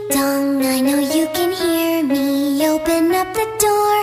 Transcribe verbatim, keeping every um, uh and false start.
dong, I know you can hear me. Open up the door.